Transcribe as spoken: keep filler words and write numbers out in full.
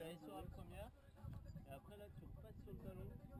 S sur la première, et après là tu repasses sur le ballon,